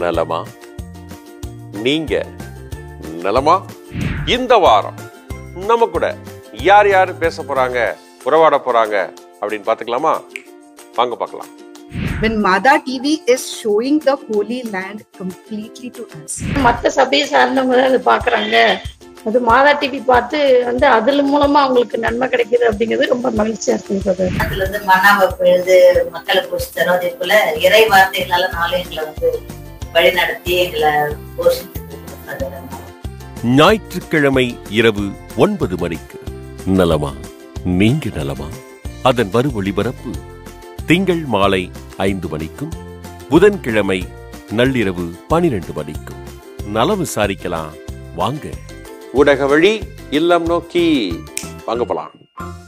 நலமா? நீங்க நலமா? இந்த வாரம் நம்ம கூட யார் யார் பேச போறாங்க, உறவாட போறாங்க அப்படின்னு பாத்துக்கலாமா? வாங்க பார்க்கலாம். When Madha TV is showing the Holy Land completely to us. மற்ற சபையை சார்ந்தவங்க தான் அதை பாக்குறாங்க. அது மாதா டிவி பார்த்து அதுல மூலமா அவங்களுக்கு நன்மை கிடைக்குது அப்படிங்கிறது ரொம்ப மகிழ்ச்சியா இருக்கு. அதுல மனாவப்பு எழுது மக்களை போஷித்தரும், அதே போல இறை வார்த்தைகளால நாளும் எங்களை வழி நடத்தி எங்களை போஷித்து. ஞாயிற்றுக்கிழமை இரவு 9 மணிக்கு நலமா நீங்க நலமா? அதன் மறு ஒளிபரப்பு திங்கள் மாலை 5 மணிக்கும் புதன்கிழமை நள்ளிரவு 12 மணிக்கும். நலம் விசாரிக்கலாம் வாங்க. ஊடக வழி இல்லம் நோக்கி வாங்க போலாம்.